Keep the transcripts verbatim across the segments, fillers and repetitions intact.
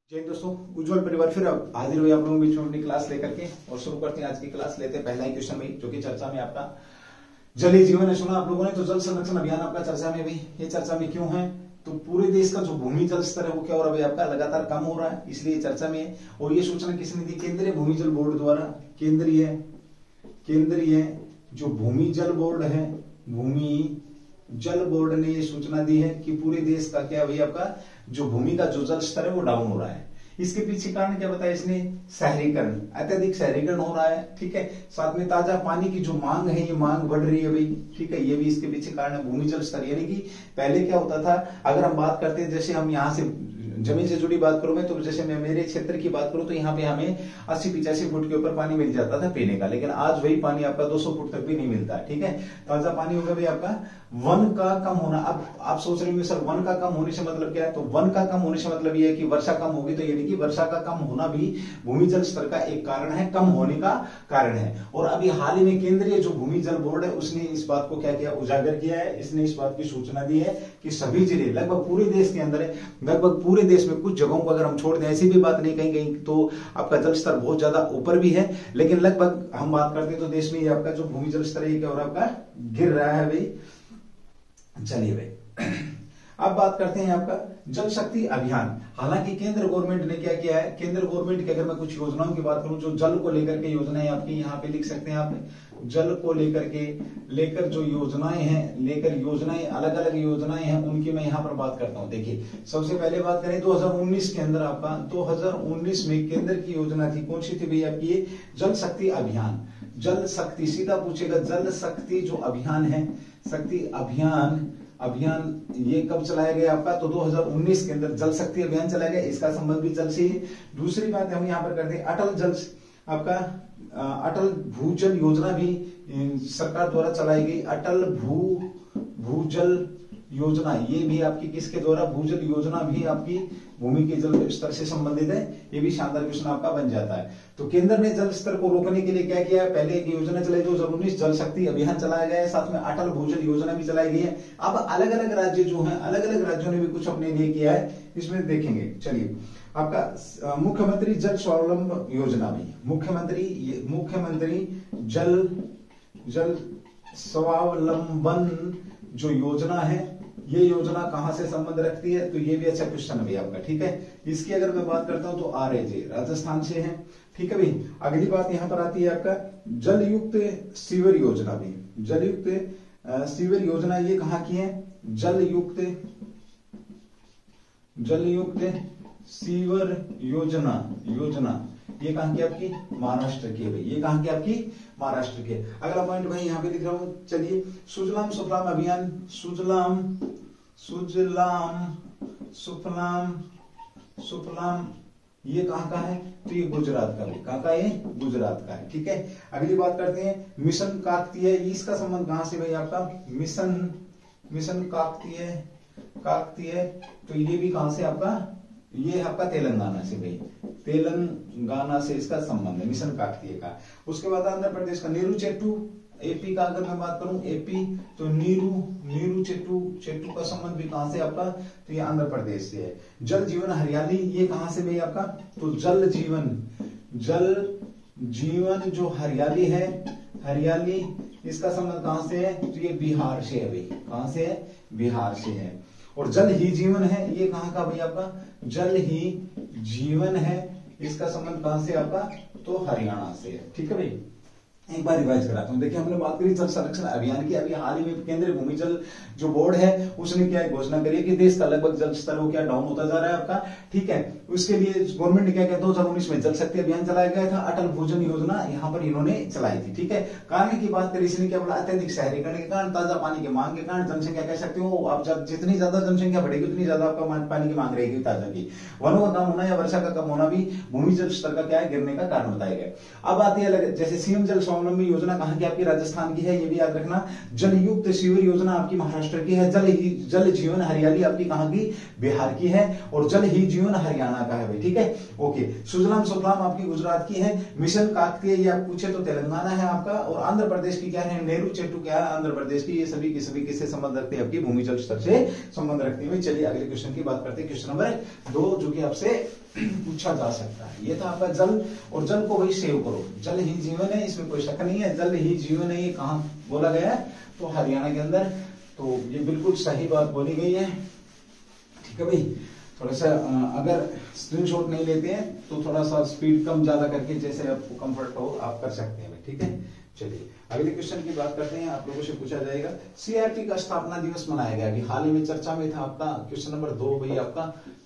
जय दोस्तों, उज्जवल परिवार फिर अब हाजिर हुए आप लोगों के बीच में अपनी क्लास लेकर के और शुरू करते हैं आज की क्लास। लेते हैं पहला ही क्वेश्चन भाई, जो कि चर्चा में आपका जल ही जीवन है। सुना आप लोगों ने, तो जल संरक्षण अभियान आपका चर्चा में भाई। ये चर्चा में क्यों है? तो पूरे देश का जो भूमि जल स्तर है वो क्या हो रहा है भाई, आपका लगातार कम हो रहा है, इसलिए चर्चा में है। और ये सूचना किसने दी? केंद्रीय भूमि जल बोर्ड द्वारा। केंद्रीय केंद्रीय जो भूमि जल बोर्ड है, भूमि जल बोर्ड ने ये सूचना दी है कि पूरे देश का क्या भाई, आपका जो भूमि का जो जल स्तर है वो डाउन हो रहा है। इसके पीछे कारण क्या बताया इसने? शहरीकरण, अत्यधिक शहरीकरण हो रहा है, ठीक है। साथ में ताजा पानी की जो मांग है, ये मांग बढ़ रही है भाई, ठीक है। ये भी इसके पीछे कारण है। भूमि जल स्तर, यानी कि पहले क्या होता था, अगर हम बात करते हैं, जैसे हम यहाँ से जमीन से जुड़ी बात करूं मैं, तो जैसे मैं मेरे क्षेत्र की बात करूं तो यहाँ पे हमें अस्सी पिचासी फुट के ऊपर पानी मिल जाता था पीने का, लेकिन आज वही पानी आपका दो सौ फुट तक भी नहीं मिलता, ठीक है। ताजा पानी होगा भाई आपका। वन का कम होना, अब आप सोच रहे होंगे सर वन का कम होने से मतलब क्या है? तो वन का कम होने से मतलब ये है कि वर्षा कम होगी, तो यानी कि वर्षा का कम होना भी भूमि जल स्तर का एक कारण है, कम होने का कारण है। और अभी हाल ही में केंद्रीय जो भूमि जल बोर्ड है उसने इस बात को क्या किया, उजागर किया है। इसने इस बात की सूचना दी है कि सभी जिले, लगभग पूरे देश के अंदर है, लगभग पूरे देश में, कुछ जगहों को अगर हम छोड़ दें, ऐसी भी बात नहीं, कहीं कहीं तो आपका जल स्तर बहुत ज्यादा ऊपर भी है, लेकिन लगभग हम बात करते हैं तो देश में ये आपका जो भूमि जल स्तर है क्या हो रहा है, आपका गिर रहा है भाई। चलिए भाई, अब बात करते हैं आपका जल शक्ति अभियान। हालांकि केंद्र गवर्नमेंट ने क्या किया है, केंद्र गवर्नमेंट की अगर मैं कुछ योजनाओं की बात करूं, जो जल को लेकर के योजनाएं आपकी यहाँ पे लिख सकते हैं आप, जल को लेकर के लेकर जो योजनाएं हैं, लेकर योजनाएं, अलग अलग योजनाएं हैं, उनकी मैं यहाँ पर बात करता हूँ। देखिए, सबसे पहले बात करें दो हज़ार उन्नीस के अंदर, आपका दो हज़ार उन्नीस में केंद्र की योजना थी, कौन सी थी भैया आपकी? जल शक्ति अभियान। जल शक्ति, सीधा पूछेगा, जल शक्ति जो अभियान है, शक्ति अभियान अभियान ये कब चलाया गया आपका? तो दो हज़ार उन्नीस के अंदर जल शक्ति अभियान चलाया गया। इसका संबंध भी जल से ही। दूसरी बात हम यहाँ पर करते हैं, अटल जल, आपका अटल भूजल योजना भी सरकार द्वारा चलाई गई। अटल भू भूजल योजना, ये भी आपकी किसके द्वारा? भूजल योजना भी आपकी भूमि के जल स्तर से संबंधित है। ये भी शानदार क्वेश्चन आपका बन जाता है। तो केंद्र ने जल स्तर को रोकने के लिए क्या किया है? पहले एक योजना चलाई दो हज़ार उन्नीस, जल शक्ति अभियान चलाया गया है, साथ में अटल भूजल योजना भी चलाई गई है। अब अलग अलग राज्य जो हैं, अलग अलग राज्यों ने भी कुछ अपने लिए किया है, इसमें देखेंगे। चलिए, आपका मुख्यमंत्री जल स्वावलंबन योजना भी, मुख्यमंत्री मुख्यमंत्री जल जल स्वावलंबन जो योजना है, ये योजना कहां से संबंध रखती है? तो ये भी अच्छा क्वेश्चन है आपका, ठीक है। इसकी अगर मैं बात करता हूं तो आर ए जे राजस्थान से है, ठीक है भाई। अगली बात यहां पर आती है आपका जल युक्त सीवर योजना भी, जल युक्त सीवर योजना, ये कहां की है? जल युक्त जल युक्त सीवर योजना योजना ये कहां की आपकी? महाराष्ट्र की है भाई। ये कहां की आपकी? महाराष्ट्र की। अगला पॉइंट भाई यहाँ पे लिख रहा हूं, चलिए, सुजलाम सुफलाम अभियान, सुजलाम सुजलाम सुफलाम सुफलाम ये कहां का है? तो ये गुजरात का है। कहां का? ये गुजरात का है, ठीक है। अगली बात करते हैं मिशन काकतीय, इसका संबंध कहां से भाई आपका? मिशन मिशन काकतीय काकतीय तो ये भी कहां से आपका? ये आपका तेलंगाना से भाई, तेलंगाना से इसका संबंध है, मिशन काकतीय का। उसके बाद आंध्र प्रदेश का नीरू चेट्टू, एपी का अगर मैं बात करूं, एपी तो नीरू नीरू चेट्टू चेट्टू का संबंध भी कहां से आपका? तो ये आंध्र प्रदेश से है। जल जीवन हरियाली, ये कहां से भाई आपका? तो जल जीवन जल जीवन जो हरियाली है, हरियाली, इसका संबंध कहां से है? तो ये बिहार से है भाई। कहां से है? बिहार से है। और जल ही जीवन है, ये कहां का भाई आपका? जल ही जीवन है, इसका संबंध कहां से आपका? तो हरियाणा से है, ठीक है भाई। एक बार रिवाइज कराता हूं। देखिए, हमने बात करी जल संरक्षण अभियान की। अभी हाल ही में केंद्रीय भूमि जल जो बोर्ड है उसने क्या घोषणा करी है कि देश का लगभग जल स्तर वो क्या डाउन होता जा रहा है आपका, ठीक है। उसके लिए गवर्नमेंट ने क्या किया, दो हज़ार उन्नीस में जल शक्ति अभियान चलाया गया था। अटल भूजल योजना यहाँ पर इन्होंने चलाई थी, ठीक है। कारण की बात करी, इसने क्या बोला? अत्यधिक शहरीकरण के कारण, ताजा पानी की मांग के कारण, जनसंख्या कह सकते हो आप, जब जितनी ज्यादा जनसंख्या बढ़ेगी उतनी ज्यादा आपका पानी की मांग रहेगी ताजा की। वनों का कम होना या वर्षा का कम होना भी भूमि जल स्तर का क्या है? गिरने का कारण बताया गया। अब आती है जैसे सीएम जल स्वावलंबन योजना कहां की आपकी? राजस्थान की है, ये भी याद रखना। जल युक्त सीवर योजना आपकी महाराष्ट्र की है। जल ही जल जीवन हरियाली आपकी कहां की? बिहार की है। और जल ही जीवन हरियाणा का है भाई, ठीक है। ओके, सुजलाम सुफलाम आपकी गुजरात की है। मिशन काकतीय ये आप पूछे तो तेलंगाना है आपका। और आंध्र प्रदेश की क्या है? नेहरू चेट्टू क्या है? आंध्र प्रदेश की। ये सभी के सभी किससे संबंध रखते हैं? आपकी भूमि जल स्तर से संबंध रखते हैं। चलिए अगले क्वेश्चन की बात करते हैं, क्वेश्चन नंबर दो, जो कि आपसे पूछा जा सकता है। ये था आपका जल, और जल को वही सेव करो, जल ही जीवन है, इसमें कोई शक नहीं है, जल ही जीवन है। ये कहाँ बोला गया है? तो हरियाणा के अंदर। तो ये बिल्कुल सही बात बोली गई है। ठीक है भाई, थोड़ा सा अगर स्क्रीनशॉट नहीं लेते हैं तो थोड़ा सा स्पीड कम ज्यादा करके जैसे आपको कंफर्ट हो आप कर सकते हैं। ठीक है, चलिए अगले क्वेश्चन की बात करते हैं। आप लोगों से पूछा जाएगा सीआरपी का स्थापना दिवस मनाया गया कि हाल ही में चर्चा में था आपका क्वेश्चन नंबर दो भाई आपका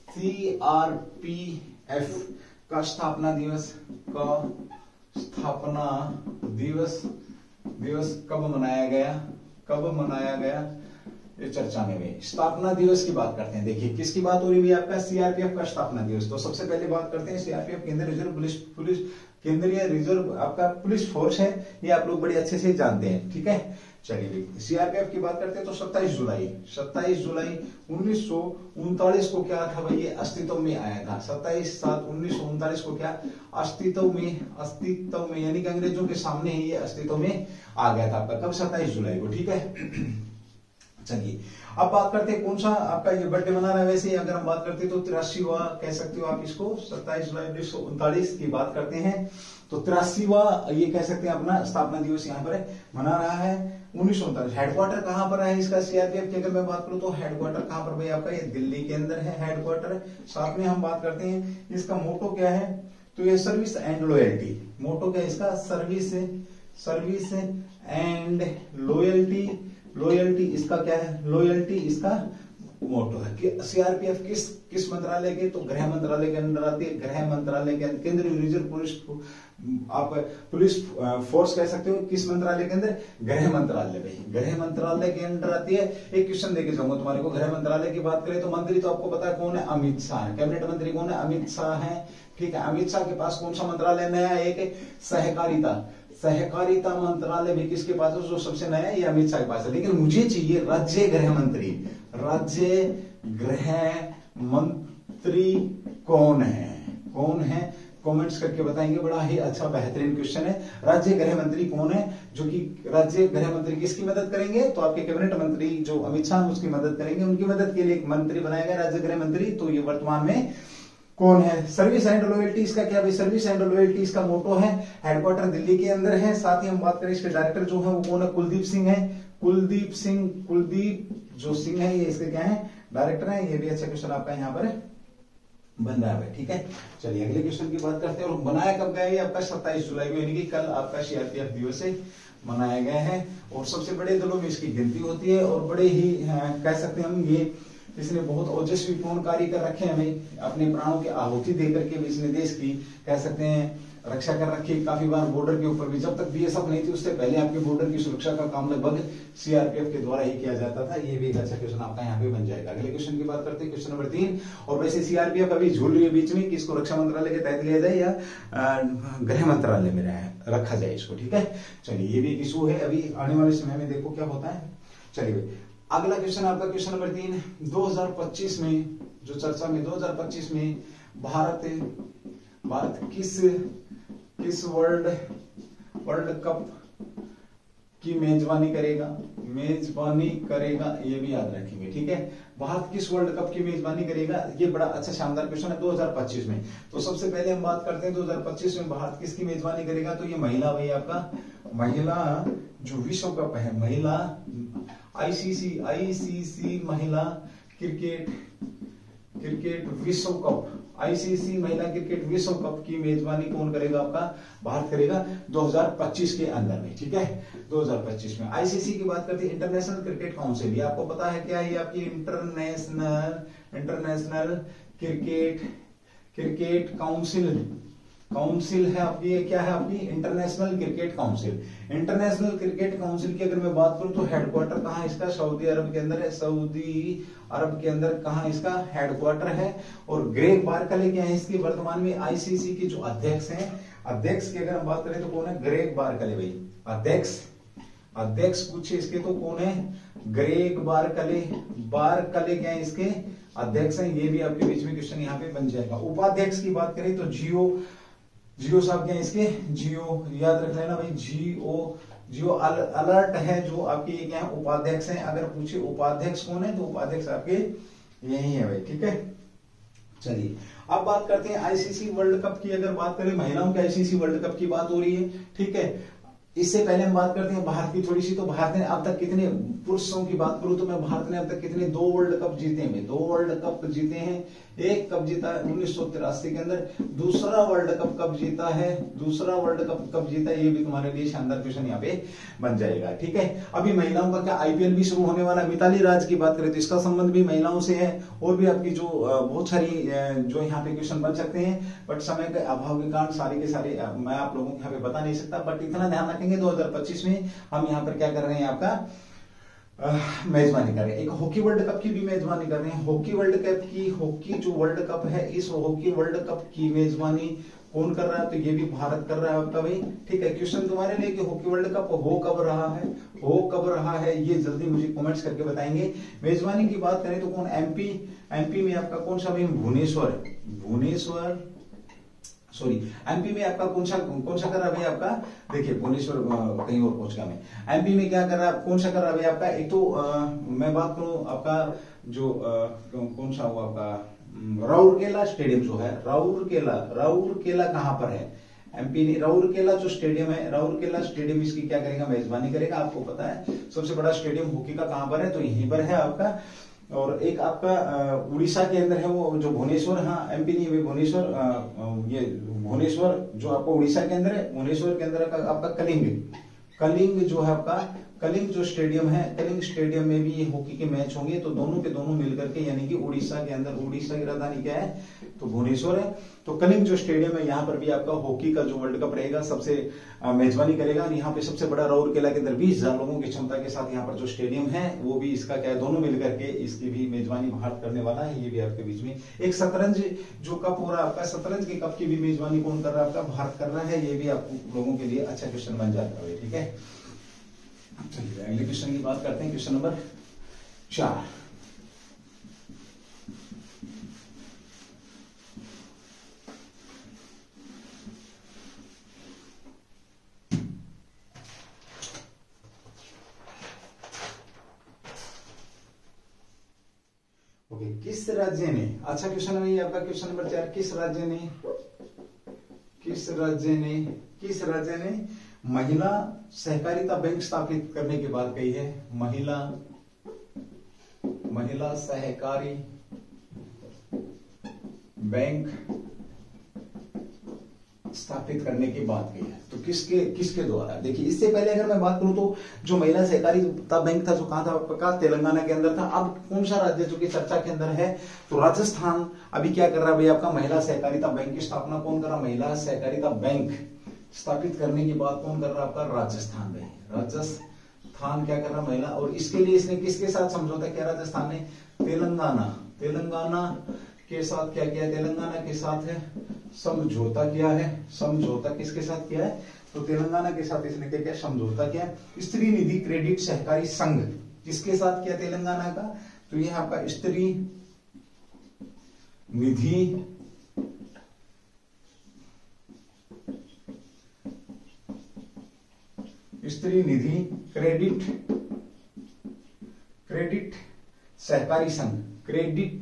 सीआरपीएफ का स्थापना दिवस का स्थापना दिवस दिवस कब मनाया गया, कब मनाया गया, ये चर्चा में भी स्थापना दिवस की बात करते हैं। देखिए किसकी बात हो रही है आपका? सीआरपीएफ का स्थापना दिवस। तो सबसे पहले बात करते हैं सीआरपीएफ केंद्रीय रिजर्व पुलिस पुलिस केंद्रीय रिजर्व आपका पुलिस फोर्स है, ये आप लोग बड़े अच्छे से जानते हैं। ठीक है, चलिए सीआरपीएफ की बात करते हैं तो सत्ताईस जुलाई सत्ताईस जुलाई उन्नीस सौ उनतालीस को क्या था भाई? ये अस्तित्व में आया था। सत्ताईस सात उन्नीस सौ उनतालीस को क्या अस्तित्व में अस्तित्व में यानी कि अंग्रेजों के सामने ही ये अस्तित्व में आ गया था आपका। कब? सत्ताईस जुलाई को। ठीक है, चलिए अब बात करते हैं कौन सा आपका ये बर्थडे मना रहा है। वैसे अगर हम बात करते हैं तो तिरासीवा कह सकते हो आप इसको, सत्ताईस जुलाई उन्नीस सौ उनतालीस की बात करते हैं तो तिरासीवा ये कह सकते हैं अपना स्थापना दिवस यहाँ पर मना रहा है उन्नीस सौ उनतालीस। हेडक्वार्टर कहां पर है इसका? सीआरपीएफ की अगर मैं बात करूं तो हेडक्वार्टर कहां पर भाई आपका? ये दिल्ली के अंदर है हेडक्वार्टर। साथ में हम बात करते हैं इसका मोटो क्या है, तो ये सर्विस एंड लॉयल्टी। मोटो क्या है इसका? Service service and loyalty. Loyalty इसका क्या है? लॉयल्टी इसका मोटो है। कि सीआरपीएफ किस किस मंत्रालय के? तो गृह मंत्रालय के अंदर आती है। गृह मंत्रालय के केंद्रीय रिजर्व पुलिस आप पुलिस फोर्स कह सकते हो। किस मंत्रालय के अंदर? गृह मंत्रालय में। गृह मंत्रालय के अंदर आती है। एक क्वेश्चन देके जाऊंगा तुम्हारे को। गृह मंत्रालय की बात करें तो मंत्री तो आपको पता है कौन है? अमित शाह है। कैबिनेट मंत्री कौन है? अमित शाह है। ठीक है, अमित शाह के पास कौन सा मंत्रालय नया? एक सहकारिता सहकारिता मंत्रालय भी किसके पास है? जो सबसे नया है ये अमित शाह के पास है। लेकिन मुझे चाहिए राज्य गृह मंत्री। राज्य गृह मंत्री कौन है? कौन है? कमेंट्स करके बताएंगे। बड़ा ही अच्छा बेहतरीन क्वेश्चन है। राज्य गृह मंत्री कौन है? जो कि राज्य गृह मंत्री किसकी मदद करेंगे? तो आपके कैबिनेट मंत्री जो अमित शाह उसकी मदद करेंगे। उनकी मदद के लिए एक मंत्री बनाया गया राज्य गृह मंत्री। तो ये वर्तमान में कौन है? सर्विस एंड लॉयल्टी इसका क्या भाई? सर्विस एंड लॉयल्टी इसका मोटो है। हेडक्वार्टर दिल्ली के अंदर है। साथ ही हम बात करें इसके डायरेक्टर जो है वो कौन है? कुलदीप सिंह है। कुलदीप सिंह कुलदीप जो सिंह है ये इसके क्या है? डायरेक्टर है। ये भी अच्छा क्वेश्चन आपका यहाँ पर बन रहा है। ठीक है, चलिए अगले क्वेश्चन की बात करते हैं। और बनाया कब गया? ये आपका सत्ताईस जुलाई को यानी कि कल आपका सीआरपीएफ दिवस से मनाया गया है। और सबसे बड़े दलों में इसकी गिनती होती है और बड़े ही कह सकते हैं हम ये इसने बहुत ओजस्वी पूर्ण कार्य कर रखे हैं भाई। अपने प्राणों की आहुति देकर के भी इसने देश की कह सकते हैं रक्षा कर रखी है। काफी बार बॉर्डर के ऊपर भी, जब तक बीएसएफ नहीं थी उससे पहले आपके बॉर्डर की सुरक्षा का काम लगभग सीआरपीएफ के द्वारा ही किया जाता था। ये भी एक अच्छा क्वेश्चन आपका यहाँ पे बन जाएगा। अगले क्वेश्चन की बात करते हैं, क्वेश्चन नंबर तीन। और वैसे सीआरपीएफ अभी झूल रही है बीच में कि इसको रक्षा मंत्रालय के तहत लिया जाए या गृह मंत्रालय में रखा जाए इसको। ठीक है, चलिए ये भी एक इशू है। अभी आने वाले समय में देखो क्या होता है। चलिए अगला क्वेश्चन आपका क्वेश्चन नंबर तीन। दो हज़ार पच्चीस में जो चर्चा में दो हज़ार पच्चीस में भारत भारत किस किस वर्ल्ड वर्ल्ड कप की मेजबानी करेगा? मेजबानी करेगा, ये भी याद रखेंगे। ठीक है, भारत किस वर्ल्ड कप की मेजबानी करेगा? ये बड़ा अच्छा शानदार क्वेश्चन है। दो हज़ार पच्चीस में तो सबसे पहले हम बात करते हैं दो हज़ार पच्चीस में भारत किसकी मेजबानी करेगा? तो ये महिला भाई आपका महिला जो विश्व कप है, महिला आईसीसी आईसीसी महिला क्रिकेट क्रिकेट विश्व कप आईसीसी महिला क्रिकेट विश्व कप की मेजबानी कौन करेगा? आपका भारत करेगा दो हज़ार पच्चीस के अंदर में। ठीक है, दो हज़ार पच्चीस में आईसीसी की बात करते हैं, इंटरनेशनल क्रिकेट काउंसिल। ये आपको पता है क्या? ये आपकी international international cricket cricket council council है आपकी। ये क्या है आपकी? International cricket council. International cricket council की अगर मैं बात करूं तो हेडक्वार्टर कहां है इसका? सऊदी अरब के अंदर है। सऊदी अरब के अंदर कहां इसका हेडक्वार्टर है? और ग्रेग बारकले क्या है इसकी वर्तमान में आईसीसी के जो अध्यक्ष हैं? अध्यक्ष की अगर हम बात करें तो कौन है? ग्रेग बारकले भाई। अध्यक्ष अध्यक्ष पूछे इसके तो कौन है? ग्रेग बारकले। बारकले क्या है इसके? अध्यक्ष हैं। ये भी आपके बीच में क्वेश्चन यहाँ पे बन जाएगा। उपाध्यक्ष की बात करें तो जियो जियो साहब क्या है इसके? जियो याद रख लेना भाई। जियो जियो अल, अलर्ट है जो आपके ये क्या है? उपाध्यक्ष हैं। अगर पूछे उपाध्यक्ष कौन है तो उपाध्यक्ष आपके यही है भाई। ठीक है, चलिए अब बात करते हैं आईसीसी वर्ल्ड कप की। अगर बात करें महिलाओं के आईसीसी वर्ल्ड कप की बात हो रही है, ठीक है। इससे पहले हम बात करते हैं भारत की थोड़ी सी। तो भारत ने अब तक कितने, पुरुषों की बात करूं तो मैं भारत ने अब तक कितने दो वर्ल्ड कप जीते हैं, दो वर्ल्ड कप जीते हैं। एक कप जीता है उन्नीस सौ तिरासी के अंदर, दूसरा वर्ल्ड कप कब जीता है, दूसरा वर्ल्ड कप कब जीता है, ये भी तुम्हारे लिए शानदार क्वेश्चन यहाँ पे बन जाएगा, ठीक है। अभी महिलाओं का क्या आईपीएल भी शुरू होने वाला है। मिताली राज की बात करें तो इसका संबंध भी महिलाओं से है, और भी आपकी जो बहुत सारी जो यहाँ पे क्वेश्चन बन सकते हैं, बट समय के अभाव के कारण सारे के सारे मैं आप लोगों को यहाँ पे बता नहीं सकता। बट इतना ध्यान रखेंगे दो हजार पच्चीस में हम यहाँ पर क्या कर रहे हैं, आपका मेजबानी कर रहे हैं, एक हॉकी वर्ल्ड कप की भी मेजबानी कर रहे हैं। हॉकी वर्ल्ड कप की, हॉकी जो वर्ल्ड कप है, इस हॉकी वर्ल्ड कप की मेजबानी कौन कर रहा है, तो ये भी भारत कर रहा है आपका भाई, ठीक है। क्वेश्चन तुम्हारे लिए कि हॉकी वर्ल्ड कप हो कब रहा है, हो कब रहा है, ये जल्दी मुझे कमेंट्स करके बताएंगे। मेजबानी की बात करें तो कौन, एमपी, एमपी में आपका कौन सा भाई, भुवनेश्वर, भुवनेश्वर सॉरी एमपी में आपका कौन सा कौन सा कर रहा है भाई आपका, देखिए भुवनेश्वर कहीं और पहुंच गया मैं। एमपी में क्या कर रहा है, कौन सा कर रहा है भाई आपका, एक तो आ, मैं बात करूं आपका जो आ, कौन सा हुआ आपका राउरकेला स्टेडियम जो है, राउरकेला, राउरकेला कहां पर है, एमपी ने राउरकेला जो स्टेडियम है, राउरकेला स्टेडियम इसकी क्या करेगा, मेजबानी करेगा। आपको पता है सबसे बड़ा स्टेडियम हॉकी का कहां पर है, तो यहीं पर है आपका। और एक आपका उड़ीसा के अंदर है वो जो भुवनेश्वर, हाँ एमपी नहीं भुवनेश्वर, ये भुवनेश्वर जो आपको उड़ीसा के अंदर है, भुवनेश्वर के अंदर का आपका कलिंग, कलिंग जो है आपका, कलिंग जो स्टेडियम है, कलिंग स्टेडियम में भी ये हॉकी के मैच होंगे। तो दोनों के दोनों मिलकर के, यानी कि उड़ीसा के अंदर, उड़ीसा की राजधानी क्या है, तो भुवनेश्वर है। तो कलिंग जो स्टेडियम है यहाँ पर भी आपका हॉकी का जो वर्ल्ड कप रहेगा सबसे मेजबानी करेगा। और यहाँ पे सबसे बड़ा राउरकेला के अंदर बीस हजार लोगों की क्षमता के साथ यहाँ पर जो स्टेडियम है वो भी इसका क्या है, दोनों मिलकर के इसकी भी मेजबानी भारत करने वाला है। ये भी आपके बीच में एक शतरंज जो कप हो रहा है आपका, शतरंज के कप की भी मेजबानी कौन कर रहा है, आपका भारत कर रहा है। ये भी आप लोगों के लिए अच्छा क्वेश्चन बन जाता है, ठीक है। चलिए अगले क्वेश्चन की बात करते हैं, क्वेश्चन नंबर चार। ओके, किस राज्य ने, अच्छा क्वेश्चन है ये आपका क्वेश्चन नंबर चार, किस राज्य ने, किस राज्य ने, किस राज्य ने महिला सहकारिता बैंक स्थापित करने की बात कही है, महिला महिला सहकारी बैंक स्थापित करने की बात कही है। तो किसके किसके द्वारा, देखिए इससे पहले अगर मैं बात करूं तो जो महिला सहकारिता बैंक था जो कहां था आपका, तेलंगाना के अंदर था। अब कौन सा राज्य जो कि चर्चा के अंदर है, तो राजस्थान अभी क्या कर रहा है भाई आपका, महिला सहकारिता बैंक की स्थापना कौन कर रहा, महिला सहकारिता बैंक स्थापित करने की बात कौन कर रहा है, आपका राजस्थान में, राजस्थान क्या कर रहा है महिला। और इसके लिए इसने किसके साथ समझौता किया राजस्थान ने, तेलंगाना, तेलंगाना के साथ क्या किया, तेलंगाना के साथ है समझौता किया है। समझौता किसके साथ किया है, तो तेलंगाना के साथ इसने क्या किया, समझौता किया। स्त्री निधि क्रेडिट सहकारी संघ किसके साथ किया, तेलंगाना का, तो यह आपका स्त्री निधि स्त्री निधि क्रेडिट क्रेडिट सहकारी संघ, क्रेडिट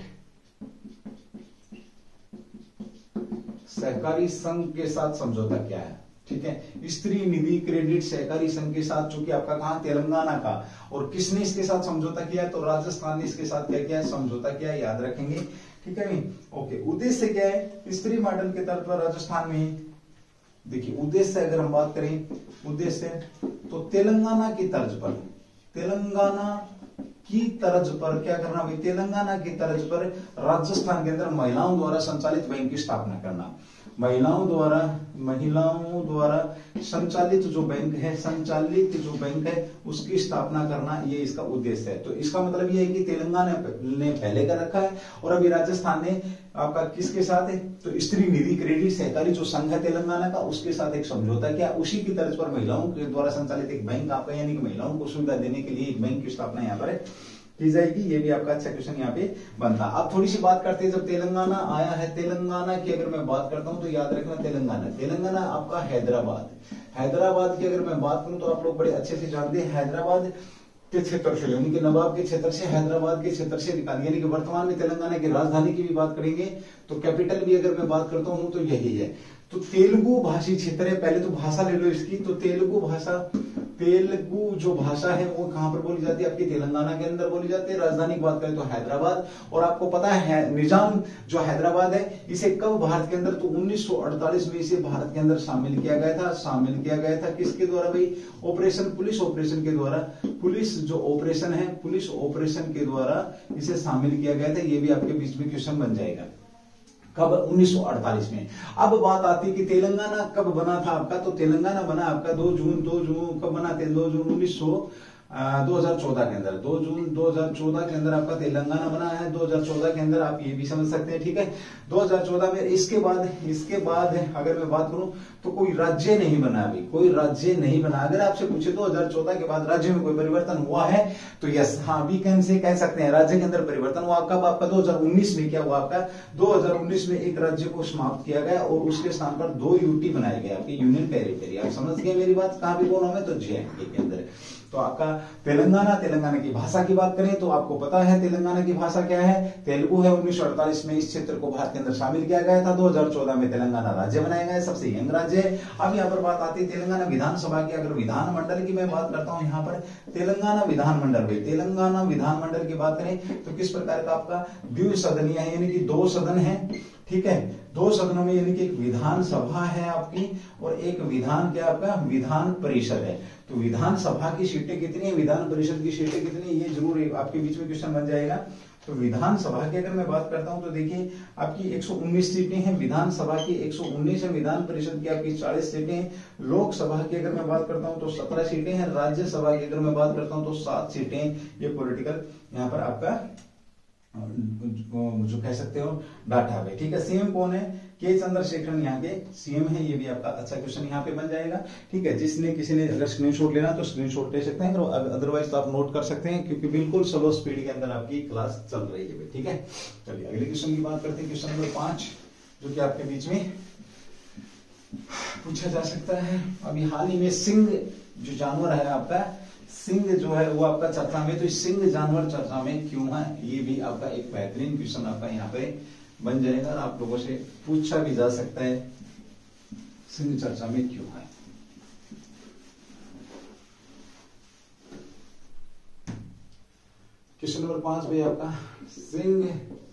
सहकारी संघ के साथ समझौता किया है, ठीक है। स्त्री निधि क्रेडिट सहकारी संघ के साथ, जो कि आपका कहां, तेलंगाना का। और किसने इसके साथ समझौता किया, तो राजस्थान ने इसके साथ क्या किया, समझौता किया, याद रखेंगे, ठीक है नहीं। ओके, उद्देश्य क्या है, स्त्री मॉडल के तर्ज पर राजस्थान में, देखिए उद्देश्य अगर हम बात करें, उद्देश्य तो तेलंगाना की तर्ज पर, तेलंगाना की तर्ज पर क्या करना भाई, तेलंगाना की तर्ज पर राजस्थान के अंदर महिलाओं द्वारा संचालित बैंक की स्थापना करना। महिलाओं द्वारा महिलाओं द्वारा संचालित जो बैंक है, संचालित जो बैंक है उसकी स्थापना करना, ये इसका उद्देश्य है। तो इसका मतलब ये है कि तेलंगाना ने पहले कर रखा है और अभी राजस्थान ने आपका किसके साथ है, तो स्त्री निधि क्रेडिट सहकारी जो संघ है तेलंगाना का, उसके साथ एक समझौता किया। उसी की तर्ज पर महिलाओं के द्वारा संचालित एक बैंक आपका, यानी कि महिलाओं को सुविधा देने के लिए एक बैंक की स्थापना यहाँ पर की जाएगी। ये भी आपका अच्छा क्वेश्चन यहाँ पे बनता। अब थोड़ी सी बात करते हैं, जब तेलंगाना आया है, तेलंगाना की अगर मैं बात करता हूं तो याद रखना तेलंगाना, तेलंगाना आपका हैदराबाद, हैदराबाद की अगर मैं बात करूं तो आप लोग बड़े अच्छे से जानते हैं, हैदराबाद के क्षेत्र से, यानी कि नवाब के क्षेत्र से, हैदराबाद के क्षेत्र से निकाली, यानी कि वर्तमान में तेलंगाना की राजधानी की भी बात करेंगे तो कैपिटल भी अगर मैं बात करता हूं तो यही है। तो तेलुगु भाषी क्षेत्र है, पहले तो भाषा ले लो इसकी। तो तेलुगु भाषा, तेलुगु जो भाषा है वो कहां पर बोली जाती है? आपकी तेलंगाना के अंदर बोली जाती है। राजधानी की बात करें तो हैदराबाद। और आपको पता है निजाम जो हैदराबाद है, इसे कब भारत के अंदर? तो उन्नीस सौ अड़तालीस में इसे भारत के अंदर शामिल किया गया था। शामिल किया गया था किसके द्वारा भाई? ऑपरेशन, पुलिस ऑपरेशन के द्वारा। पुलिस जो ऑपरेशन है, पुलिस ऑपरेशन के द्वारा इसे शामिल किया गया था। ये भी आपके बीच में क्वेश्चन बन जाएगा। कब? उन्नीस सौ अड़तालीस में। अब बात आती है कि तेलंगाना कब बना था आपका? तो तेलंगाना बना आपका दो जून, दो जून कब बना थे? दो जून उन्नीस सौ दो हजार चौदह के अंदर, दो जून दो हजार चौदह के अंदर आपका तेलंगाना बना है। दो हजार चौदह के अंदर आप ये भी समझ सकते हैं, ठीक है। दो हजार चौदह में इसके बाद इसके बाद अगर मैं बात करूं तो कोई राज्य नहीं बना अभी, कोई राज्य नहीं बना। अगर आपसे पूछे दो हजार चौदह के बाद राज्य में कोई परिवर्तन हुआ है तो यस, हाँ वी कैन से कह सकते हैं राज्य के अंदर परिवर्तन हुआ। कब? आपका दो हजार उन्नीस में। क्या हुआ आपका? दो हजार उन्नीस में एक राज्य को समाप्त किया गया और उसके स्थान पर दो यूटी बनाए गए, आपकी यूनियन टेरिटरी। आप समझ गए मेरी बात? कहां भी बोला मैं? तो जे एंड के के अंदर। तो आपका तेलंगाना, तेलंगाना की भाषा की बात करें तो आपको पता है तेलंगाना की भाषा क्या है? तेलुगु है। उन्नीस सौ अड़तालीस में इस क्षेत्र को भारत के अंदर शामिल किया गया था। दो हजार चौदह में तेलंगाना राज्य बनाया गया, सबसे यंग राज्य है। अब यहाँ पर बात आती है तेलंगाना विधानसभा की। अगर विधानमंडल की मैं बात करता हूँ यहाँ पर, तेलंगाना विधानमंडल में, तेलंगाना विधानमंडल की बात करें तो किस प्रकार का आपका द्विसदनीय है, यानी कि दो सदन है, ठीक है। दो सदनों में, यानी कि एक विधानसभा है आपकी और एक विधान क्या आपका? विधान परिषद है। तो विधानसभा की सीटें कितनी है, विधान परिषद की सीटें कितनी है, ये जरूर आपके बीच में क्वेश्चन बन जाएगा। तो विधानसभा की अगर मैं बात करता हूं तो देखिए आपकी एक सौ उन्नीस सीटें हैं, विधानसभा की एक सौ उन्नीस है, विधान परिषद की आपकी चालीस सीटें हैं, लोकसभा की अगर मैं बात करता हूं तो सत्रह सीटें हैं, राज्यसभा की अगर मैं बात करता हूं तो सात सीटें। ये पॉलिटिकल यहाँ पर आपका जो कह सकते हो डाटा है, ठीक है। सीएम कौन है? के चंद्रशेखरन यहाँ के सीएम है। ये भी आपका अच्छा क्वेश्चन यहाँ पे बन जाएगा, ठीक है। जिसने किसी ने अगर स्क्रीनशॉट लेना तो स्क्रीनशॉट ले सकते हैं, अदरवाइज तो आप नोट कर सकते हैं क्योंकि बिल्कुल स्लो स्पीड के अंदर आपकी क्लास चल रही है, ठीक है। चलिए अगले क्वेश्चन की बात करते हैं, क्वेश्चन नंबर पांच, जो कि आपके बीच में पूछा जा सकता है। अभी हाल ही में सिंह जो जानवर है आपका, सिंह जो है वो आपका चर्चा में, तो सिंह जानवर चर्चा में क्यों है, ये भी आपका एक बेहतरीन क्वेश्चन आपका यहाँ पे बन जाएगा। आप लोगों से पूछा भी जा सकता है सिंह चर्चा में क्यों है। क्वेश्चन नंबर पांच भाई आपका, सिंह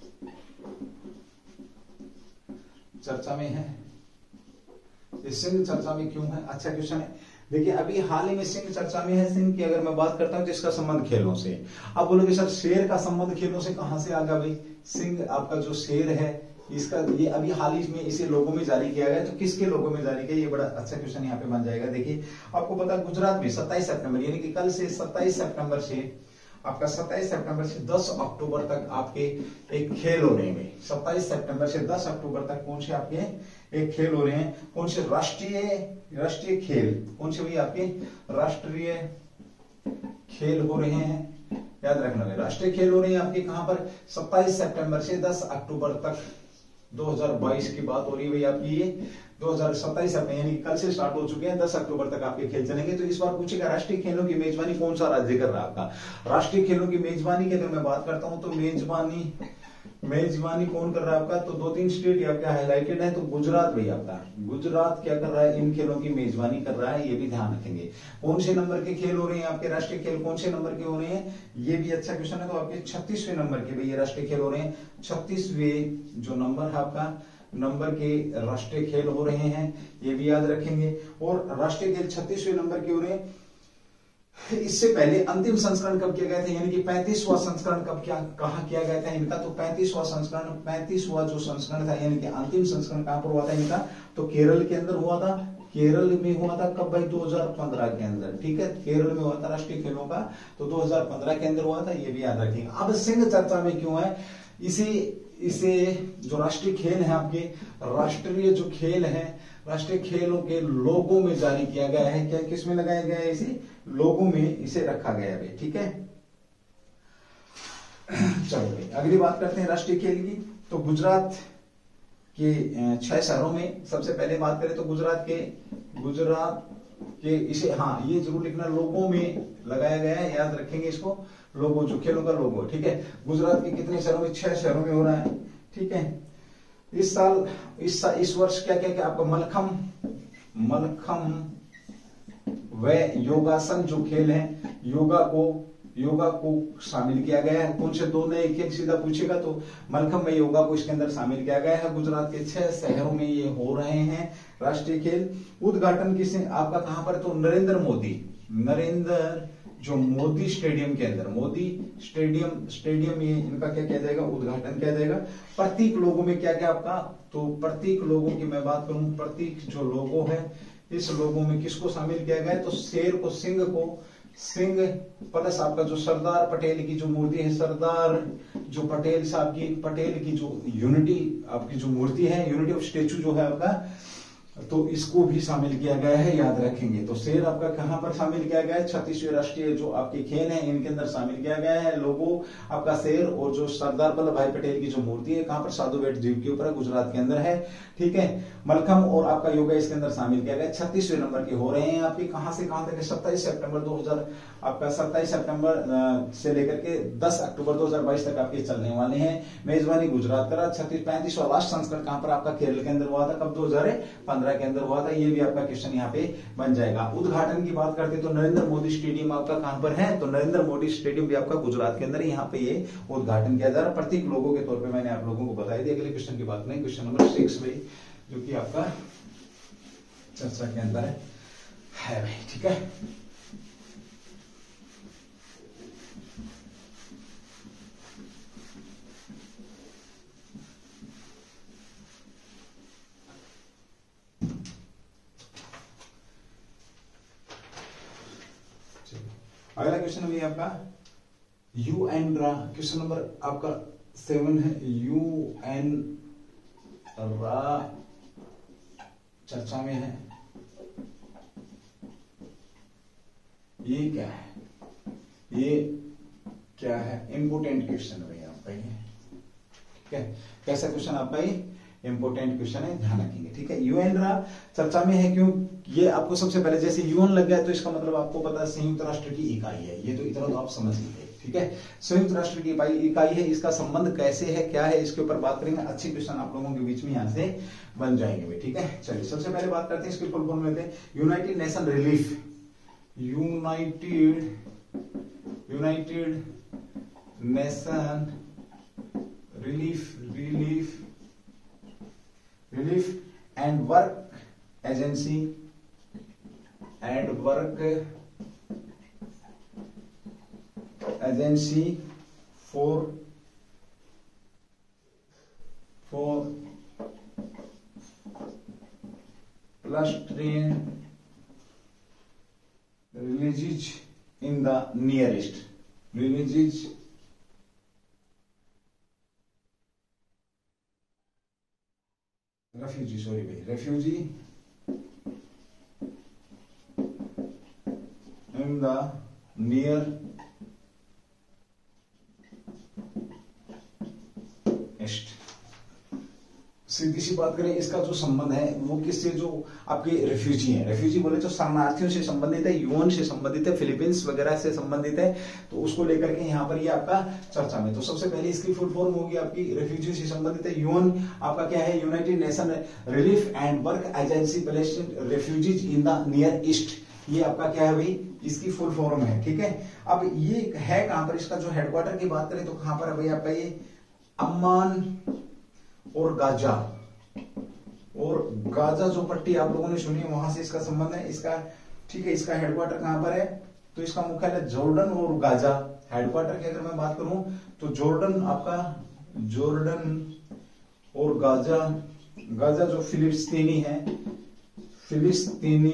चर्चा में है, ये सिंह चर्चा में क्यों है? अच्छा क्वेश्चन है। देखिए अभी हाल ही में सिंह चर्चा में है। सिंह की अगर मैं बात करता हूं तो इसका संबंध खेलों से। आप बोलोगे सर शेर का संबंध खेलों से कहां से आ गया भाई? सिंह आपका जो शेर है इसका, ये अभी हाल ही में इसे लोगों में जारी किया गया, तो किसके लोगों में जारी किया? ये बड़ा अच्छा क्वेश्चन यहाँ पे बन जाएगा। देखिए आपको पता है गुजरात में सत्ताईस सितंबर, यानी कि कल से सत्ताईस सितंबर से आपका सत्ताईस सितंबर से दस अक्टूबर तक आपके एक खेल हो रहे हैं। सत्ताईस सितंबर से दस अक्टूबर तक कौन से आपके एक खेल हो रहे हैं? कौन से? राष्ट्रीय राष्ट्रीय खेल कौन से भाई आपके? राष्ट्रीय खेल हो रहे हैं, याद रखना है राष्ट्रीय खेल हो रहे हैं आपके कहां पर? सत्ताईस सितंबर से दस अक्टूबर तक दो हजार बाईस की बात हो रही है भाई आपकी। ये दो हजार सत्ताईस यानी कल से स्टार्ट हो चुके हैं, दस अक्टूबर तक आपके खेल चलेंगे। तो इस बार पूछेगा राष्ट्रीय खेलों की मेजबानी कौन सा राज्य कर रहा है आपका? राष्ट्रीय खेलों की मेजबानी की अगर मैं बात करता हूं तो मेजबानी मेजबानी कौन कर रहा है आपका? तो दो तीन स्टेट आपका हाईलाइटेड है। तो गुजरात भाई आपका, गुजरात क्या कर रहा है? इन खेलों की मेजबानी कर रहा है, ये भी ध्यान रखेंगे। कौन से नंबर के खेल हो रहे हैं आपके? राष्ट्रीय खेल कौन से नंबर के हो रहे हैं? ये भी अच्छा क्वेश्चन है। तो आपके छत्तीसवें नंबर के भाई ये राष्ट्रीय खेल हो रहे हैं। छत्तीसवें जो नंबर है आपका, नंबर के राष्ट्रीय खेल हो रहे हैं, ये भी याद रखेंगे। और राष्ट्रीय खेल छत्तीसवें नंबर के हो रहे हैं। इससे पहले अंतिम संस्करण कब किया गया था, यानी कि पैंतीसवां संस्करण कब क्या कहा किया गया था इनका? तो पैंतीसवां संस्करण, पैंतीसवां जो संस्करण था यानी कि अंतिम संस्करण कहां पर हुआ था इनका? तो केरल के अंदर हुआ था। केरल में हुआ था कब भाई? दो हजार पंद्रह के अंदर, ठीक है। केरल में हुआ था राष्ट्रीय खेलों का, तो दो हजार पंद्रह के अंदर हुआ था, ये भी याद रखेंगे। अब सिंह चर्चा में क्यों है? इसे इसे जो राष्ट्रीय खेल है आपके, राष्ट्रीय जो खेल है, राष्ट्रीय खेलों के लोगों में जारी किया गया है। क्या किसमें लगाया गया है? इसे लोगों में इसे रखा गया है, ठीक है। चलो भाई अगली बात करते हैं राष्ट्रीय खेल की। तो गुजरात के छह शहरों में सबसे पहले बात करें तो गुजरात के गुजरात कि इसे, हाँ ये जरूर लिखना, लोगों में लगाया गया है, याद रखेंगे इसको, लोगो जो खेलों का लोगो, ठीक है। गुजरात के कितने शहरों में? छह शहरों में हो रहा है, ठीक है। इस साल इस साल इस वर्ष क्या क्या क्या आपका मलखम मलखम व योगासन जो खेल है, योगा को योगा को शामिल किया गया है। कौन से दो नए खेल सीधा पूछेगा तो मलखम में योगा को इसके अंदर शामिल किया गया है। गुजरात के छह शहरों में ये हो रहे हैं राष्ट्रीय खेल। उद्घाटन किसने आपका कहां पर? तो नरेंद्र मोदी, नरेंद्र जो मोदी स्टेडियम के अंदर, मोदी स्टेडियम स्टेडियम ये इनका क्या किया जाएगा? उद्घाटन किया जाएगा। प्रतीक लोगों में क्या क्या आपका? तो प्रतीक लोगों की मैं बात करूं, प्रतीक जो लोगो है इस लोगों में किसको शामिल किया गया है? तो शेर को, सिंह को, सिंह प्लस आपका जो सरदार पटेल की जो मूर्ति है, सरदार जो पटेल साहब की, पटेल की जो यूनिटी आपकी जो मूर्ति है, यूनिटी ऑफ स्टेचू जो है आपका, तो इसको भी शामिल किया गया है, याद रखेंगे। तो शेर आपका कहां पर शामिल किया गया है? छत्तीसवें राष्ट्रीय जो आपके खेल हैं इनके अंदर शामिल किया गया है। लोगो आपका शेर और जो सरदार वल्लभ भाई पटेल की जो मूर्ति है कहां पर? साधु बेट द्वीप के ऊपर, गुजरात के अंदर है, ठीक है। मलखम और आपका योगा इसके अंदर शामिल किया गया। छत्तीसवें नंबर के हो रहे हैं आपके, कहां से कहां तक? सत्ताईस सितंबर दो हजार आपका सत्ताईस सितंबर से लेकर के दस अक्टूबर दो हजार बाईस तक आपके चलने वाले हैं। मेजबानी गुजरात करा। छत्तीस पैंतीसवां लास्ट संस्करण कहां पर आपका? केरल के अंदर हुआ था, कब? दो हजार पंद्रह के अंदर हुआ था। ये भी आपका क्वेश्चन यहाँ पे बन जाएगा। उद्घाटन की बात करते तो नरेंद्र मोदी स्टेडियम आपका कहां पर है? तो नरेंद्र मोदी स्टेडियम भी आपका गुजरात के अंदर, यहाँ पे ये उद्घाटन किया जा रहा है। प्रतीक लोगों के तौर पे मैंने आप लोगों को बताई थी। अगले क्वेश्चन की बात करें, क्वेश्चन नंबर सिक्स भाई, जो कि आपका चर्चा के अंदर है, है भाई, ठीक है। अगला क्वेश्चन है आपका यू एन रा, क्वेश्चन नंबर आपका सेवन है। यू एन रा चर्चा में है, ये क्या है? ये क्या है? इंपोर्टेंट क्वेश्चन है आपका ये, ठीक है। कैसा क्वेश्चन आपका ये? इंपोर्टेंट क्वेश्चन है, ध्यान रखेंगे, ठीक है। यूएन रा चर्चा में है, क्यों? ये आपको सबसे पहले जैसे यूएन लग गया तो इसका मतलब आपको पता है संयुक्त राष्ट्र की इकाई है, ये तो इतना तो आप समझ लीजिए, ठीक है। संयुक्त राष्ट्र की इकाई है, इसका संबंध कैसे है, क्या है, इसके ऊपर बात करेंगे। अच्छे क्वेश्चन आप लोगों के बीच में यहां से बन जाएंगे, ठीक है। चलिए सबसे पहले बात करते हैं इसके फुल फॉर्म में, United Nation Relief, United United Nation Relief Relief Relief and Work Agency and Work Agency for for Palestine releases in the nearest releases refugee sorry भाई refugee in the Near East. सीधी सी बात करें, इसका जो संबंध है वो किससे? जो आपके रेफ्यूजी हैं, रेफ्यूजी बोले तो शरणार्थियों से संबंधित है, यूएन से संबंधित है, फिलीपींस वगैरह से संबंधित है, तो उसको लेकर के यहाँ पर ये आपका चर्चा में। तो सबसे पहले इसकी फुल फॉर्म होगी आपकी, रेफ्यूजी से संबंधित है, यूएन आपका क्या है? United Nation Relief and Work Agency placed refugees in the Near East, ये आपका क्या है भाई? इसकी फुल फॉर्म है, ठीक है। अब ये है कहां पर? इसका जो हेडक्वार्टर की बात करें तो कहां पर है भाई आपका? ये अम्मान और गाजा, और गाजा जो पट्टी आप लोगों ने सुनी है वहां से इसका संबंध है इसका, ठीक है। इसका हेडक्वार्टर कहां पर है? तो इसका मुख्यालय जॉर्डन और गाजा। हेडक्वार्टर की अगर मैं बात करूं तो जॉर्डन आपका, जॉर्डन और गाजा, गाजा जो फिलिस्तीनी है, फिलिस्तीनी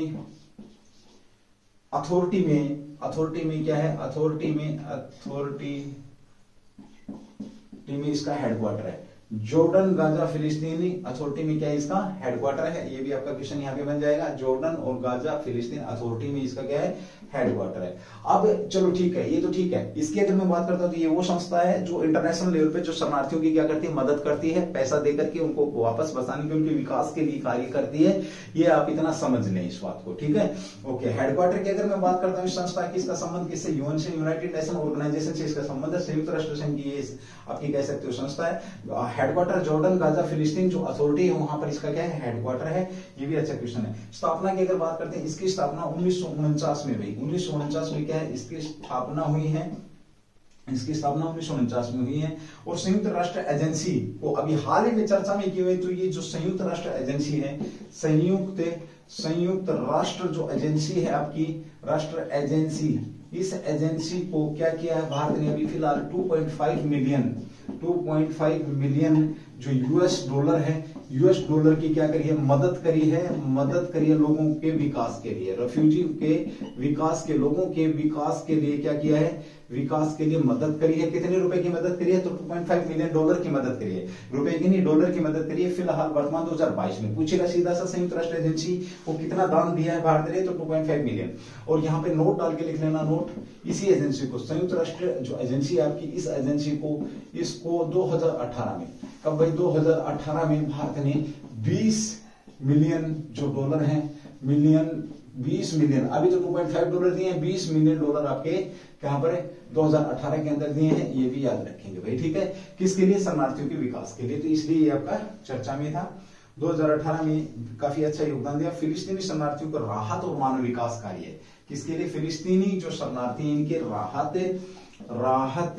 अथॉरिटी में, अथॉरिटी में क्या है? अथॉरिटी में अथॉरिटी में इसका हेडक्वार्टर है, जॉर्डन गाजा फिलिस्तीनी अथॉरिटी में क्या है इसका हेडक्वार्टर है। ये भी आपका क्वेश्चन यहाँ पे बन जाएगा। जॉर्डन और गाजा फिलिस्तीन अथॉरिटी में इसका क्या है हेडक्वार्टर है। अब चलो ठीक है, ये तो ठीक है। इसकी अगर मैं बात करता हूं तो ये वो संस्था है जो इंटरनेशनल लेवल पे जो शरणार्थियों की क्या करती है मदद करती है, पैसा देकर के उनको वापस बसाने के उनके विकास के लिए कार्य करती है। ये आप इतना समझ लें इस बात को, ठीक है। ओके, हेडक्वार्टर की अगर मैं बात करता हूँ इस संस्था की, इसका संबंध किससे, यूएन से, यूनाइटेड नेशन ऑर्गेनाइजेशन से इसका संबंध है। संयुक्त राष्ट्र संघ की ये आपकी कह सकते हो संस्था है। हेडक्वार्टर जॉर्डन गाजा फिलिस्तीन जो अथॉरिटी है वहां पर इसका क्या है हेडक्वार्टर है। ये भी अच्छा क्वेश्चन है। स्थापना की अगर बात करते हैं, इसकी स्थापना उन्नीस सौ उनचास में भाई उन्नीस सौ उनचास में क्या है इसकी स्थापना हुई है। इसकी स्थापना उन्नीस सौ उनचास में हुई है। और संयुक्त राष्ट्र एजेंसी को अभी हाल ही में चर्चा में की हुई, तो ये जो संयुक्त राष्ट्र एजेंसी है, संयुक्त संयुक्त राष्ट्र जो एजेंसी है आपकी राष्ट्र एजेंसी, इस एजेंसी को क्या किया है भारत ने अभी फिलहाल two point five million two point five million जो यूएस डॉलर है, यूएस डॉलर की क्या करी है मदद करी है मदद करी है लोगों के विकास के लिए, रेफ्यूजी के विकास के लोगों के विकास के लिए क्या किया है विकास के लिए मदद करी है। कितने रुपए की मदद करी है तो two point five million dollar की मदद करी है, रुपए की नहीं डॉलर की मदद करी है। फिलहाल वर्तमान दो हज़ार बाईस में पूछेगा सीधा सा संयुक्त राष्ट्र एजेंसी को कितना दान दिया है भारत ने, तो टू पॉइंट फाइव मिलियन। और यहाँ पे नोट डाल के लिख लेना, नोट इसी एजेंसी को संयुक्त राष्ट्र जो एजेंसी है आपकी, इस एजेंसी को इसको दो हज़ार अठारह में, कब भाई दो हज़ार अठारह में भारत ने बीस मिलियन जो डॉलर है मिलियन बीस मिलियन, अभी तो टू पॉइंट फाइव डॉलर दिए हैं, बीस मिलियन डॉलर आपके कहां पर है दो हज़ार अठारह के अंदर दिए हैं। ये भी याद रखेंगे भाई, ठीक है। किसके लिए, शरणार्थियों के विकास के लिए, तो इसलिए ये आपका चर्चा में था। दो हज़ार अठारह में काफी अच्छा योगदान दिया। फिलिस्तीनी शरणार्थियों को राहत और मानव विकास कार्य, किसके लिए, फिलिस्तीनी जो शरणार्थी इनके राहत राहत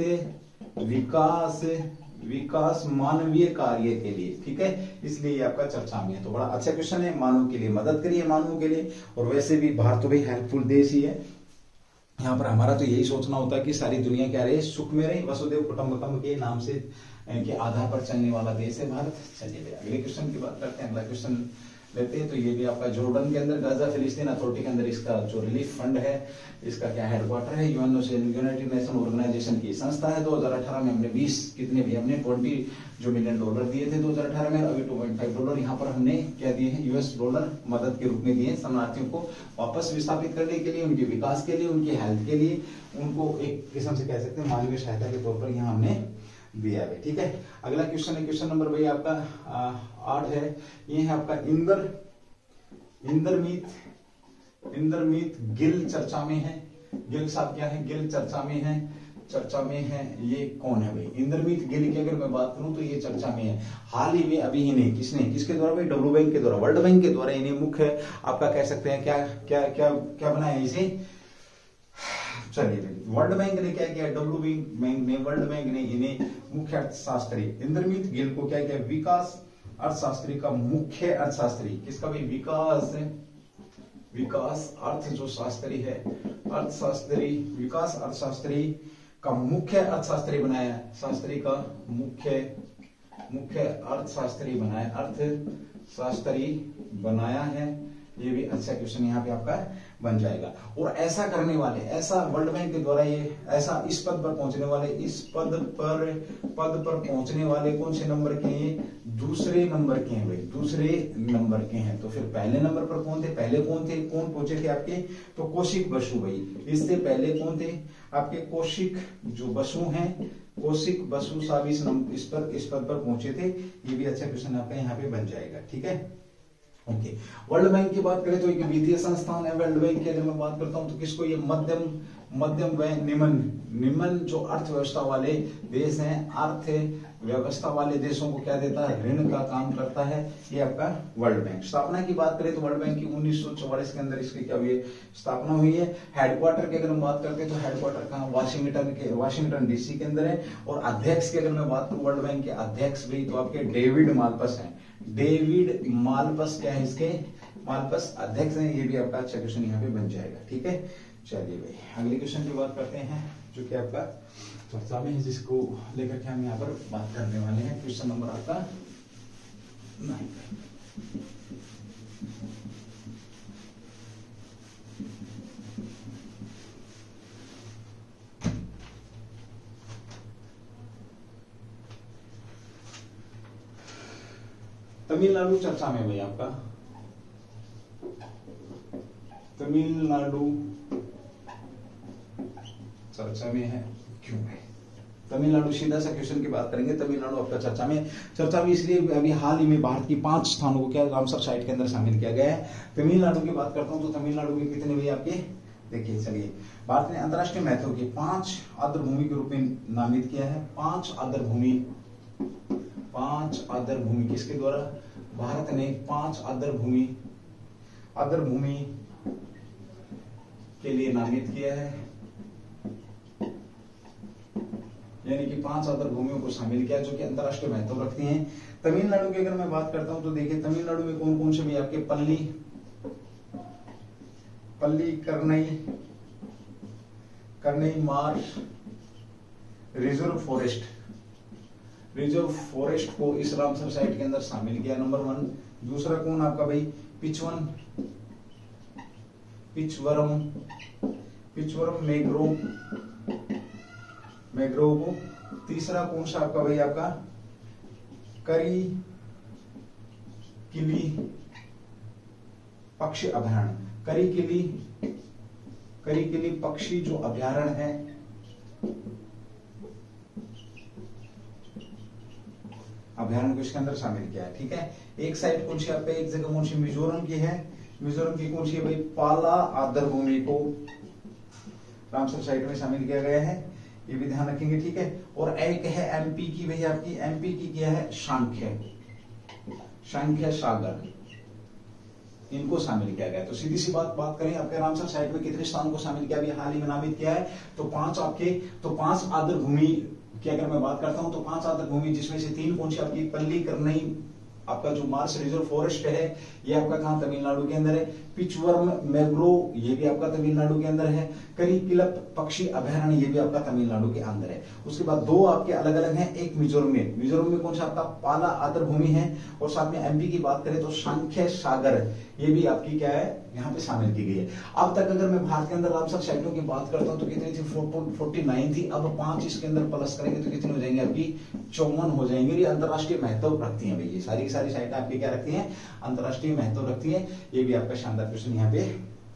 विकास विकास मानवीय कार्य के लिए, ठीक है। इसलिए ये आपका चर्चा में है। तो बड़ा अच्छा क्वेश्चन है, मानव के लिए मदद करिए, मानवों के लिए। और वैसे भी भारत तो भाई हेल्पफुल देश ही है। यहाँ पर हमारा तो यही सोचना होता है कि सारी दुनिया क्या रहे, सुख में रहे। वसुदेव कुटुंबकम के नाम से के आधार पर चलने वाला देश है भारत। चलिए अगले क्वेश्चन की बात करते हैं। अगला क्वेश्चन लेते हैं। तो ये भी आपका जॉर्डन के अंदर गाजा फिलिस्तीन अथॉरिटी के अंदर इसका जो रिलीफ फंड है, इसका क्या हेडक्वार्टर है, यूएन यूनाइटेड नेशन ऑर्गेनाइजेशन की संस्था है। दो हज़ार अठारह में हमने बीस कितने भी हमने बीस जो मिलियन डॉलर दिए थे दो हज़ार अठारह में, अभी टू पॉइंट फाइव डॉलर यहाँ पर हमने क्या दिए हैं यूएस डॉलर मदद के रूप में दिए शरणार्थियों को वापस विस्थापित करने के लिए, उनके विकास के लिए, उनकी हेल्थ के लिए, उनको एक किस्म से कह सकते हैं मानवीय सहायता के तौर पर यहाँ हमने दिया है, ठीक है। अगला क्वेश्चन है, क्वेश्चन नंबर भाई आपका आठ है। ये है आपका इंदर इंदरमीत इंदरमीत गिल चर्चा में है। गिल साहब क्या है, गिल चर्चा में है चर्चा में है। ये कौन है भाई, इंदरमीत गिल की अगर मैं बात करूं तो ये चर्चा में है। हाल ही में अभी ही नहीं, किसने किसके द्वारा भाई, डब्ल्यू बैंक के द्वारा, वर्ल्ड बैंक के द्वारा इन्हें मुख्य आपका कह सकते हैं क्या क्या क्या क्या बनाया इसे। चलिए भाई, वर्ल्ड बैंक ने क्या किया, डब्ल्यू बैंक ने वर्ल्ड बैंक ने इन्हें मुख्य अर्थशास्त्री इंदरमीत गिल को क्या किया, विकास अर्थशास्त्री का मुख्य अर्थशास्त्री, किसका भाई, विकास विकास अर्थ जो शास्त्री है, अर्थशास्त्री विकास अर्थशास्त्री का मुख्य अर्थशास्त्री बनाया, शास्त्री का मुख्य मुख्य अर्थशास्त्री बनाया अर्थशास्त्री बनाया है। ये भी अच्छा क्वेश्चन यहाँ पे आपका बन जाएगा। और ऐसा करने वाले, ऐसा वर्ल्ड बैंक के द्वारा ये ऐसा इस पद पर पहुंचने वाले, इस पद पर पद पर पहुंचने वाले कौन से नंबर के हैं, दूसरे नंबर के हैं भाई, दूसरे नंबर के हैं। तो फिर पहले नंबर पर कौन थे, पहले कौन थे, कौन पहुंचे थे आपके, तो कौशिक बसु भाई। इससे पहले कौन थे आपके, कौशिक जो बसु हैं, कौशिक बसु साहब इस इस पर इस पद पर पहुंचे थे। ये भी अच्छा क्वेश्चन आपका यहाँ पे बन जाएगा, ठीक है। ओके, वर्ल्ड बैंक की बात करें तो एक वित्तीय संस्थान है वर्ल्ड बैंक की। अगर मैं बात करता हूं तो किसको, ये मध्यम मध्यम व निम्न निम्न जो अर्थव्यवस्था वाले देश हैं, अर्थव्यवस्था वाले देशों को क्या देता है, ऋण का काम करता है ये आपका वर्ल्ड बैंक। स्थापना की बात करें तो वर्ल्ड बैंक की उन्नीस सौ चौवालीस के अंदर इसकी क्या हुई है, स्थापना हुई है। हेडक्वार्टर की अगर हम बात करते हैं तो हेडक्वार्टर कहां, वाशिंगटन के वाशिंगटन डीसी के अंदर है। और अध्यक्ष की अगर मैं बात करूं वर्ल्ड बैंक के अध्यक्ष भी तो आपके डेविड मालपस है। डेविड मालपस क्या है इसके, मालपस अध्यक्ष हैं। ये भी आपका अच्छा क्वेश्चन यहाँ पे बन जाएगा, ठीक है। चलिए भाई अगले क्वेश्चन की बात करते हैं जो कि आपका चर्चा में है, जिसको लेकर के हम यहाँ पर बात करने वाले हैं। क्वेश्चन नंबर आपका नाइन। तमिलनाडु चर्चा में भाई आपका, तमिलनाडु चर्चा में है क्यों है? तमिलनाडु सीधा सा क्वेश्चन की बात करेंगे। तमिलनाडु आपका चर्चा में चर्चा में इसलिए अभी हाल ही में भारत की पांच स्थानों को क्या रामसर साइट के अंदर शामिल किया गया है। तमिलनाडु की बात करता हूं तो तमिलनाडु में कितने भाई आपके, देखिए चलिए, भारत ने अंतर्राष्ट्रीय महत्व के पांच आर्द्र भूमि के रूप में नामित किया है। पांच आर्द्र भूमि, पांच आर्द्र भूमि किसके द्वारा? भारत ने पांच आर्द्र भूमि आर्द्र भूमि के लिए नामित किया है, यानी कि पांच आर्द्र भूमियों को शामिल किया जो कि अंतर्राष्ट्रीय महत्व रखती हैं। तमिलनाडु की अगर मैं बात करता हूं तो देखिए तमिलनाडु में कौन कौन से भी आपके Palli Pallikaranai Karanai marsh reserve forest, reserve forest को इस रामसर साइट के अंदर शामिल किया, नंबर वन। दूसरा कौन आपका भाई? पिचवन पिचवरम पिचवरम मैग्रोव मैग्रोव को। तीसरा कौन सा आपका भाई आपका? करी किली पक्षी अभयारण्य, करी किली करी किली पक्षी जो अभयारण्य है, अभयारण्य को इसके अंदर शामिल किया है। ठीक है, एक साइड कौन सी आपका, एक जगह कौन सी मिजोरम की है, मिजोरम की कौन सी है भाई? पाला आर्द्र भूमि को रामसर साइट में शामिल किया गया है, ये भी ध्यान रखेंगे। ठीक है, और एक है एमपी की भाई आपकी, एमपी की क्या है? सांख्य सांख्य सागर, इनको शामिल किया गया। तो सीधी सी बात बात करें आपके रामसर साइट में कितने स्थान को शामिल किया, अभी हाल ही में नामित किया है तो पांच आपके, तो पांच आर्द्र भूमि की अगर मैं बात करता हूं तो पांच आर्द्र भूमि, जिसमें से तीन कौन सी आपकी? पल्ली करनई आपका जो मार्स रिजर्व फॉरेस्ट है ये आपका कहां? तमिलनाडु के अंदर है। पिचवर्म मैग्रोव ये भी आपका तमिलनाडु के अंदर है। करीकिलप पक्षी अभयारण्य ये भी आपका तमिलनाडु के अंदर है। उसके बाद दो आपके अलग अलग हैं, एक मिजोरम में, मिजोरम में कौन सा आपका? पाला आर्द्र भूमि है, और साथ में एमपी की बात करें तो सांख्य सागर ये भी आपकी क्या है? यहाँ पे शामिल की गई है। अब तक अगर मैं भारत के अंदर रामसर साइटों की बात करता हूं तो कितनी थी? फोर्टी नाइन थी। अब पांच इसके अंदर प्लस करेंगे तो कितनी हो जाएंगे आपकी? चौवन हो जाएंगे। ये अंतर्राष्ट्रीय महत्व रखती हैं भाई, ये सारी सारी साइट आपकी क्या रखती हैं? अंतर्राष्ट्रीय महत्व रखती हैं। ये भी आपका शानदार क्वेश्चन यहाँ पे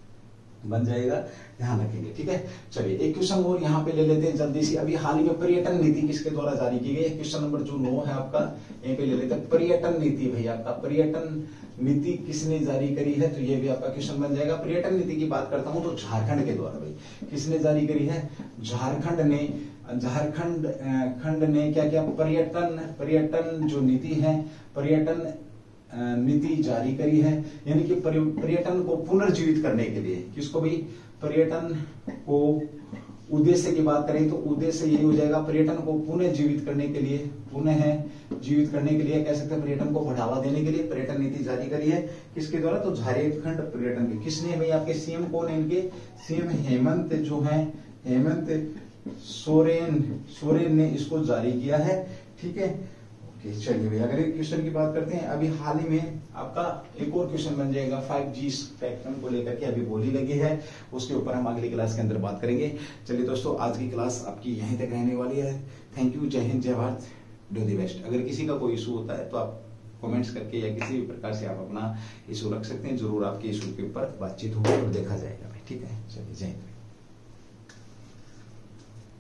बन जाएगा, ध्यान रखेंगे। ठीक है, चलिए एक क्वेश्चन और यहाँ पे ले लेते हैं जल्दी से। अभी हाल ही में पर्यटन नीति किसके द्वारा जारी की गई है? क्वेश्चन नंबर जो नौ है आपका, यहीं पे ले लेते हैं। पर्यटन नीति भाई आपका, पर्यटन नीति किसने जारी करी है? तो ये भी आपका क्वेश्चन बन जाएगा। पर्यटन नीति की बात करता हूं तो झारखंड के द्वारा भाई किसने जारी करी है? झारखंड ने, झारखंड खंड ने क्या क्या पर्यटन पर्यटन जो नीति है, पर्यटन नीति जारी करी है, यानी कि पर्यटन को पुनर्जीवित करने के लिए। किसको भी? पर्यटन को, उद्देश्य की बात करें तो उद्देश्य यही हो जाएगा, पर्यटन को पुनः जीवित करने के लिए, पुनः जीवित करने के लिए कह सकते हैं, पर्यटन को बढ़ावा देने के लिए पर्यटन नीति जारी करी है। किसके द्वारा? तो झारखंड पर्यटन की। किसने भाई? आपके सीएम कौन है इनके? सीएम हेमंत जो है, हेमंत सोरेन सोरेन ने इसको जारी किया है। ठीक है, चलिए भैया अगर एक क्वेश्चन की बात करते हैं, अभी हाल ही में आपका एक और क्वेश्चन बन जाएगा फाइव जी स्पेक्ट्रम को लेकर के, अभी बोली लगी है, उसके ऊपर हम अगली क्लास के अंदर बात करेंगे। चलिए दोस्तों, आज की क्लास आपकी यहीं तक रहने वाली है। थैंक यू, जय हिंद, जय भारत, डू दी बेस्ट। अगर किसी का कोई इशू होता है तो आप कमेंट्स करके या किसी भी प्रकार से आप अपना इशू रख सकते हैं, जरूर आपके इशू के ऊपर बातचीत होगी और देखा जाएगा। ठीक है, चलिए जय हिंद।